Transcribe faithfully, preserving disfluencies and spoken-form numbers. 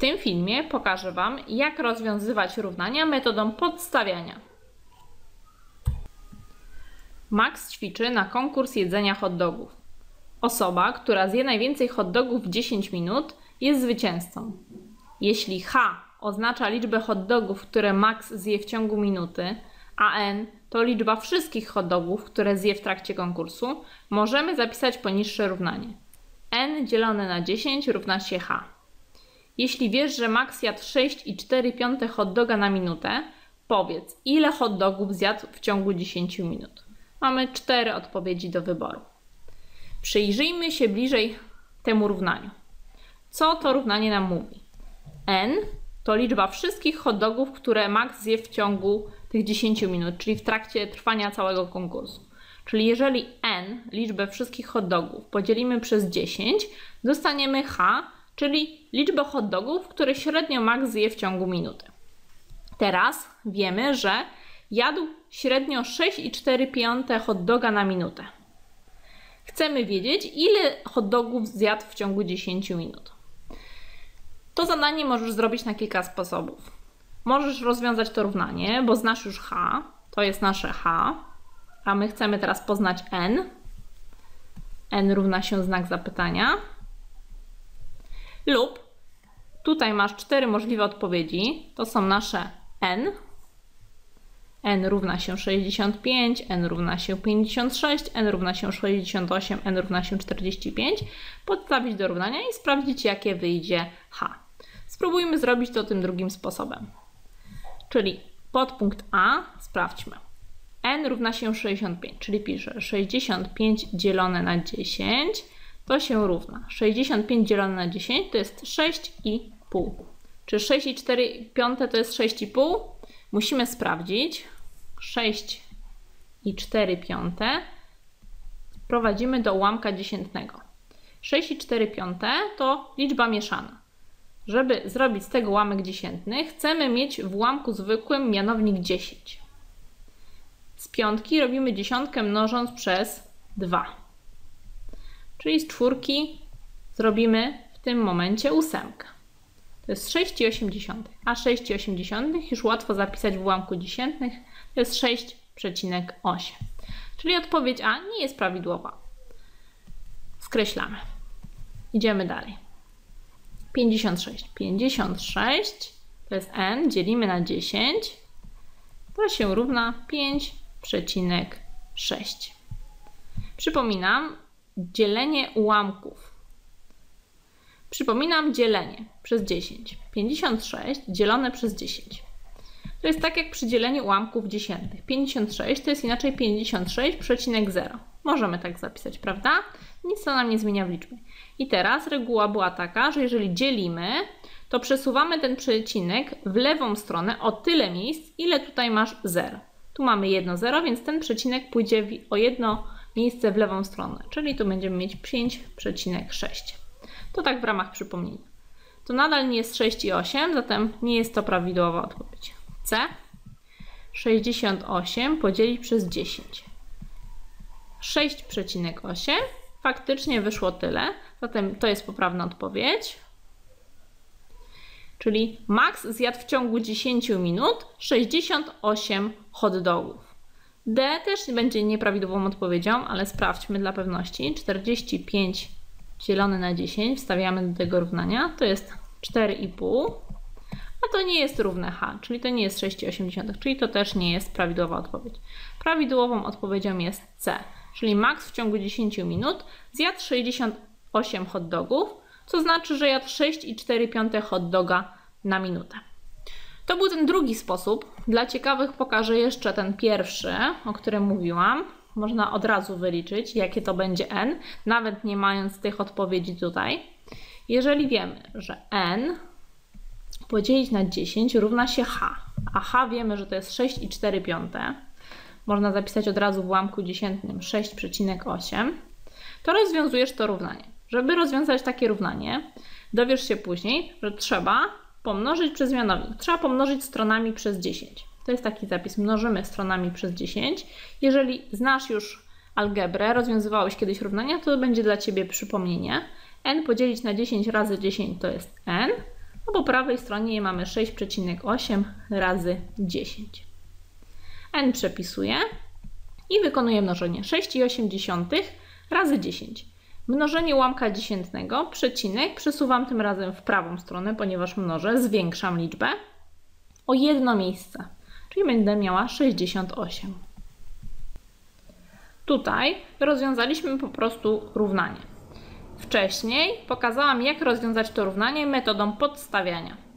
tym filmie pokażę Wam, jak rozwiązywać równania metodą podstawiania. Max ćwiczy na konkurs jedzenia hot dogów. Osoba, która zje najwięcej hot dogów w dziesięć minut, jest zwycięzcą. Jeśli H oznacza liczbę hot dogów, które Max zje w ciągu minuty, a N to liczba wszystkich hot dogów, które zje w trakcie konkursu, możemy zapisać poniższe równanie. N dzielone na dziesięć równa się H. Jeśli wiesz, że Max jadł sześć i cztery piąte hot doga na minutę, powiedz, ile hot dogów zjadł w ciągu dziesięciu minut. Mamy cztery odpowiedzi do wyboru. Przyjrzyjmy się bliżej temu równaniu. Co to równanie nam mówi? N to liczba wszystkich hot dogów, które Max zje w ciągu tych dziesięciu minut, czyli w trakcie trwania całego konkursu. Czyli jeżeli N, liczbę wszystkich hot dogów, podzielimy przez dziesięć, dostaniemy H, czyli liczbę hot dogów, które średnio Max zje w ciągu minuty. Teraz wiemy, że jadł średnio sześć i cztery piąte hot doga na minutę. Chcemy wiedzieć, ile hot dogów zjadł w ciągu dziesięciu minut. To zadanie możesz zrobić na kilka sposobów. Możesz rozwiązać to równanie, bo znasz już H, to jest nasze H, a my chcemy teraz poznać N. N równa się znak zapytania. Lub tutaj masz cztery możliwe odpowiedzi, to są nasze N. N równa się sześćdziesiąt pięć, N równa się pięćdziesiąt sześć, N równa się sześćdziesiąt osiem, N równa się czterdzieści pięć. Podstawić do równania i sprawdzić, jakie wyjdzie H. Spróbujmy zrobić to tym drugim sposobem. Czyli podpunkt A sprawdźmy. N równa się sześćdziesiąt pięć, czyli piszę sześćdziesiąt pięć dzielone na dziesięć, to się równa. sześćdziesiąt pięć dzielone na dziesięć to jest sześć i pół. Czy sześć i cztery piąte to jest sześć i pół? Musimy sprawdzić. sześć i cztery piąte prowadzimy do ułamka dziesiętnego. sześć i cztery piąte to liczba mieszana. Żeby zrobić z tego ułamek dziesiętny, chcemy mieć w ułamku zwykłym mianownik dziesięć. Z piątki robimy dziesiątkę mnożąc przez dwa. Czyli z czwórki zrobimy w tym momencie ósemkę. To jest sześć i osiem dziesiątych, a sześć i osiem dziesiątych już łatwo zapisać w ułamku dziesiętnych, to jest sześć przecinek osiem. Czyli odpowiedź A nie jest prawidłowa. Skreślamy. Idziemy dalej. pięćdziesiąt sześć. pięćdziesiąt sześć to jest N, dzielimy na dziesięć, to się równa pięć przecinek sześć. Przypominam, dzielenie ułamków. Przypominam dzielenie przez dziesięć. pięćdziesiąt sześć dzielone przez dziesięć. To jest tak jak przy dzieleniu ułamków dziesiętnych. pięćdziesiąt sześć to jest inaczej pięćdziesiąt sześć przecinek zero. Możemy tak zapisać, prawda? Nic to nam nie zmienia w liczbie. I teraz reguła była taka, że jeżeli dzielimy, to przesuwamy ten przecinek w lewą stronę o tyle miejsc, ile tutaj masz zero. Tu mamy jedno zero, więc ten przecinek pójdzie o jedno miejsce w lewą stronę, czyli tu będziemy mieć pięć przecinek sześć. To tak w ramach przypomnienia. To nadal nie jest sześć i osiem, zatem nie jest to prawidłowa odpowiedź. C. sześćdziesiąt osiem podzielić przez dziesięć. sześć przecinek osiem. Faktycznie wyszło tyle, zatem to jest poprawna odpowiedź. Czyli Max zjadł w ciągu dziesięciu minut sześćdziesiąt osiem hot dogów. D też będzie nieprawidłową odpowiedzią, ale sprawdźmy dla pewności. czterdzieści pięć dzielone na dziesięć wstawiamy do tego równania, to jest cztery i pół, a to nie jest równe H, czyli to nie jest sześć i osiem dziesiątych, czyli to też nie jest prawidłowa odpowiedź. Prawidłową odpowiedzią jest C, czyli Max w ciągu dziesięciu minut zjadł sześćdziesiąt osiem hot dogów, co znaczy, że jadł sześć i cztery piąte hot doga na minutę. To był ten drugi sposób. Dla ciekawych pokażę jeszcze ten pierwszy, o którym mówiłam. Można od razu wyliczyć, jakie to będzie N, nawet nie mając tych odpowiedzi tutaj. Jeżeli wiemy, że N podzielić na dziesięć równa się H, a H wiemy, że to jest sześć i cztery piąte, można zapisać od razu w ułamku dziesiętnym sześć przecinek osiem, to rozwiązujesz to równanie. Żeby rozwiązać takie równanie, dowiesz się później, że trzeba pomnożyć przez mianownik. Trzeba pomnożyć stronami przez dziesięć. To jest taki zapis. Mnożymy stronami przez dziesięć. Jeżeli znasz już algebrę, rozwiązywałeś kiedyś równania, to będzie dla Ciebie przypomnienie. N podzielić na dziesięć razy dziesięć to jest N, albo Po prawej stronie mamy sześć przecinek osiem razy dziesięć. N przepisuję i wykonuję mnożenie sześć przecinek osiem razy dziesięć. Mnożenie ułamka dziesiętnego, przecinek, przesuwam tym razem w prawą stronę, ponieważ mnożę, zwiększam liczbę o jedno miejsce, czyli będę miała sześćdziesiąt osiem. Tutaj rozwiązaliśmy po prostu równanie. Wcześniej pokazałam, jak rozwiązać to równanie metodą podstawiania.